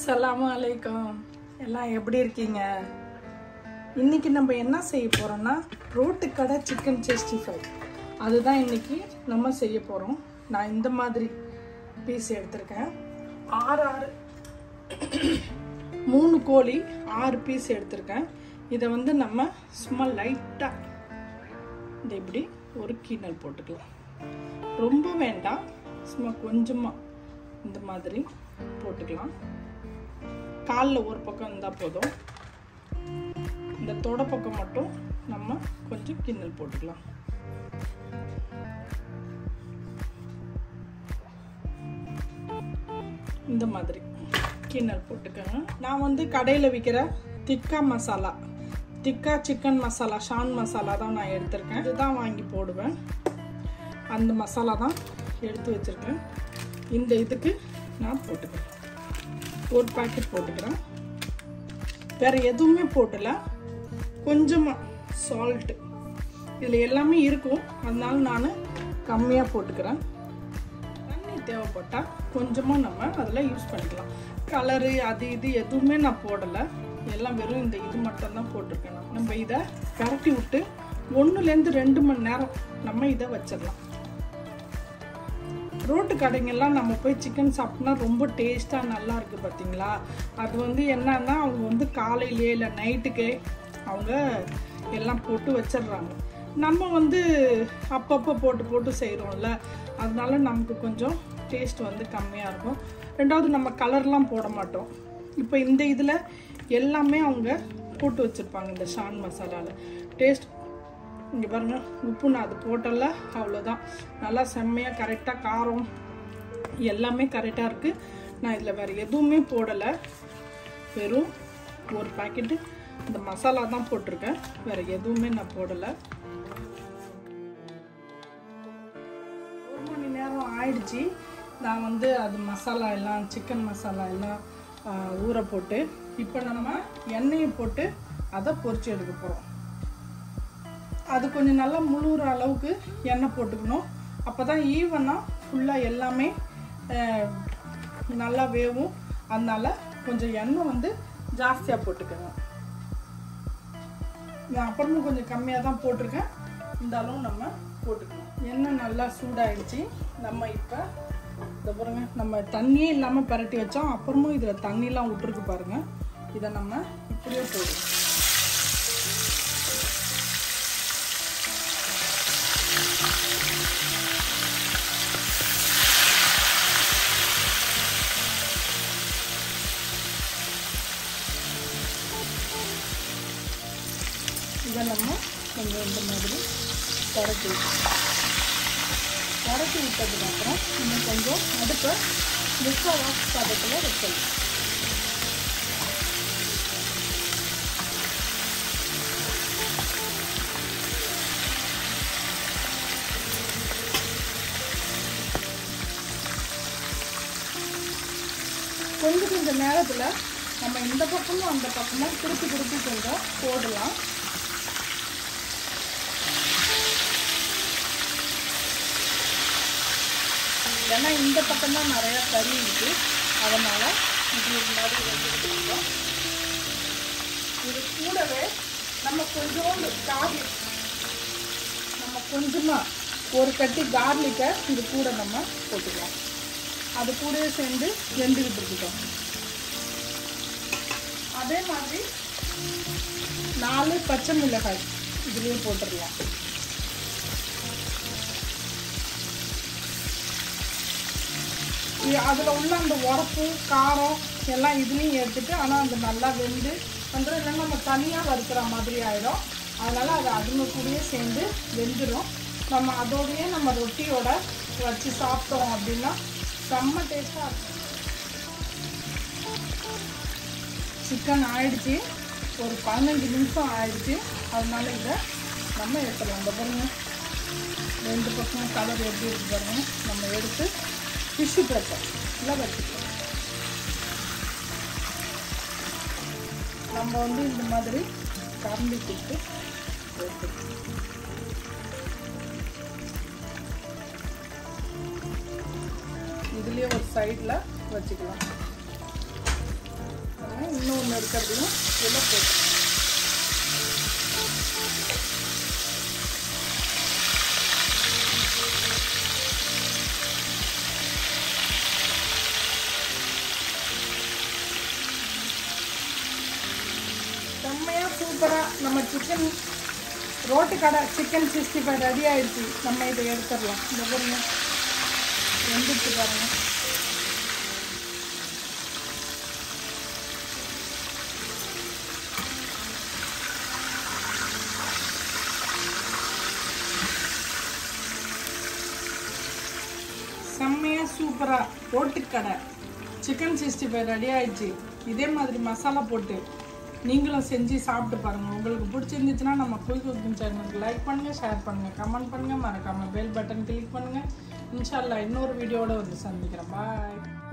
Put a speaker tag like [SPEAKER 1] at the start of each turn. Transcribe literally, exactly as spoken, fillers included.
[SPEAKER 1] அஸ்ஸலாமு அலைக்கும். எல்லாம் எப்படி இருக்கீங்க? இன்னைக்கு நம்ம என்ன செய்ய போறோம்னா ரோட்டு கடை சிக்கன் சிக்ஸ்டி ஃபைவ் அதுதான் இன்னைக்கு நம்ம செய்ய போறோம். நான் இந்த மாதிரி பீஸ் எடுத்திருக்கேன். ஆறு ஆறு மூணு கோழி ஆறு பீஸ் எடுத்திருக்கேன். இதை வந்து நம்ம சும்மா லைட்டா இந்த இப்படி ஒரு கீனல் போட்டுக்கலாம். ரொம்ப வேண்டாம், சும்மா கொஞ்சமா இந்த மாதிரி போட்டுக்கலாம். காலில் ஒரு பக்கம் இருந்தால் போதும். இந்த தொட பக்கம் மட்டும் நம்ம கொஞ்சம் கிண்ணல் போட்டுக்கலாம். இந்த மாதிரி கிண்ணல் போட்டுக்கோங்க. நான் வந்து கடையில் விற்கிற திக்கா மசாலா, திக்கா சிக்கன் மசாலா, ஷான் மசாலா தான் நான் எடுத்திருக்கேன். இதுதான் வாங்கி போடுவேன். அந்த மசாலா தான் எடுத்து வச்சுருக்கேன். இந்த இதுக்கு நான் போட்டுக்கிறேன். ஒரு பாக்கெட் போட்டுக்கிறேன். வேறு எதுவுமே போட்டல. கொஞ்சமாக சால்ட்டு இதில் எல்லாமே இருக்கும், அதனால நான் கம்மியாக போட்டுக்கிறேன். தண்ணி தேவைப்பட்டால் கொஞ்சமாக நம்ம அதில் யூஸ் பண்ணிக்கலாம். கலரு அது இது எதுவுமே நான் போடலை. எல்லாம் வெறும் இந்த இது மட்டும்தான் போட்டிருக்கேன். நம்ம இதை கரட்டி விட்டு ஒன்றுலேருந்து ரெண்டு மணி நேரம் நம்ம இதை வச்சிடலாம். ரோட்டு கடைங்கெல்லாம் நம்ம போய் சிக்கன் சாப்பிட்டோம்னா ரொம்ப டேஸ்ட்டாக நல்லா இருக்குது பார்த்தீங்களா? அது வந்து என்னன்னா அவங்க வந்து காலையிலே இல்லை நைட்டுக்கே அவங்க எல்லாம் போட்டு வச்சிடுறாங்க. நம்ம வந்து அப்பப்போ போட்டு போட்டு செய்கிறோம்ல, அதனால நமக்கு கொஞ்சம் டேஸ்ட் வந்து கம்மியாக இருக்கும். ரெண்டாவது நம்ம கலர்லாம் போட மாட்டோம். இப்போ இந்த இதில் எல்லாமே அவங்க போட்டு வச்சுருப்பாங்க. இந்த ஷான் மசாலாவில் டேஸ்ட் இங்கே பாருங்கள், உப்பு நான் அது போட்டல, அவ்வளோதான். நல்லா செம்மையாக கரெக்டாக காரம் எல்லாமே கரெக்டாக இருக்குது. நான் இதில் வேறு எதுவுமே போடலை. வெறும் ஒரு பாக்கெட்டு இந்த மசாலா தான் போட்டிருக்கேன். வேறு எதுவுமே நான் போடலை. ஒரு மணி நேரம் ஆயிடுச்சு. நான் வந்து அது மசாலா எல்லாம் சிக்கன் மசாலா எல்லாம் ஊற போட்டு இப்போ நம்ம எண்ணெயை போட்டு அதை பொரிச்சு எடுக்க போகிறோம். அது கொஞ்சம் நல்லா முழுகிற அளவுக்கு எண்ணெய் போட்டுக்கணும். அப்போ தான் ஈவனாக ஃபுல்லாக எல்லாமே நல்லா வேவும். அதனால கொஞ்சம் எண்ணெய் வந்து ஜாஸ்தியாக போட்டுக்கோங்க. நான் அப்புறமும் கொஞ்சம் கம்மியாக தான் போட்டிருக்கேன். இந்த அளவு நம்ம போட்டுக்கணும். எண்ணெய் நல்லா சூடாகிடுச்சு. நம்ம இப்போ இதை பாருங்க, நம்ம தண்ணியே இல்லாமல் பரட்டி வச்சோம். அப்புறமும் இதில் தண்ணிலாம் விட்டுருக்கு பாருங்கள். இதை நம்ம இப்படியே போடுவோம். இதை நம்ம கொஞ்சம் இந்த மாதிரி பரட்டி பரட்டி விட்டதுக்கப்புறம் இன்னும் கொஞ்சம் அடுப்பை முக்கால் வாசி பதத்தில் வைக்கலாம். கொஞ்சம் கொஞ்சம் நேரத்தில் நம்ம இந்த பக்கமும் அந்த பக்கமும் திருப்பி திருப்பி கொஞ்சம் போடலாம். ஏன்னா இந்த பக்கம் தான் நிறையா கறி இருக்குது, அதனால் இது மாதிரி வந்துட்டு இருக்கோம். இது கூடவே நம்ம கொஞ்சோண்டு கார்லிக், நம்ம கொஞ்சமாக ஒரு கட்டி கார்லிக்கை இது கூட நம்ம போட்டுக்கலாம். அது கூடவே சேர்ந்து வெந்துக்கிட்டு இருக்கட்டும். அதே மாதிரி நாலு பச்சை மிளகாய் இதுலேயே போட்டுடலாம். அதில் உள்ள அந்த உரப்பு காரம் எல்லாம் இதுலேயும் எடுத்துட்டு, ஆனால் அது நல்லா வெந்து வந்துடும். இல்லைன்னா நம்ம தனியாக வறுக்கிற மாதிரி ஆகிடும். அதனால் அது அதுங்க கூடயே சேர்ந்து வெந்துடும். நம்ம அதோடையே நம்ம ரொட்டியோட வச்சு சாப்பிட்டோம் அப்படின்னா செம்ம டேஸ்ட்டாக இருக்கும். சிக்கன் ஆயிடுச்சு, ஒரு பதினஞ்சு நிமிஷம் ஆயிடுச்சு. அதனால இதை நம்ம எடுத்துடலாம். இந்த பாருங்க, ரெண்டு பக்கம் கலர் எப்படி இருக்கு பாருங்க. நம்ம எடுத்து டிஷ்யூ பேப்பர் இல்லை வச்சுக்கலாம். நம்ம வந்து இந்த மாதிரி கரண்டி கொடுத்து இதுலேயே ஒரு சைடில் வச்சுக்கலாம். இன்னொன்று இருக்கிறதையும் இதில் போட்டு செம்மையாக சூப்பராக நம்ம சிக்கன் ரோட்டு கடை சிக்கன் சிக்ஸ்டி ஃபைவ் ரெடி ஆகிடுச்சு. நம்ம இதை எடுத்துடலாம். இந்த பாருங்க வெந்துட்டு பாருங்க. செம்மையாக சூப்பராக ரோட்டு கடை சிக்கன் சிக்ஸ்டி ஃபைவ் ரெடி ஆகிடுச்சு. இதே மாதிரி மசாலா போட்டு நீங்களும் செஞ்சு சாப்பிட்டு பாருங்கள். உங்களுக்கு பிடிச்சிருந்துச்சுன்னா நம்ம குயிக் குக்கிங் சேனலுக்கு லைக் பண்ணுங்கள், ஷேர் பண்ணுங்கள், கமெண்ட் பண்ணுங்கள், மறக்காமல் பெல் பட்டன் கிளிக் பண்ணுங்கள். இன்ஷா அல்லாஹ் இன்னொரு வீடியோவோட வந்து சந்திக்கிறேன். பாய்.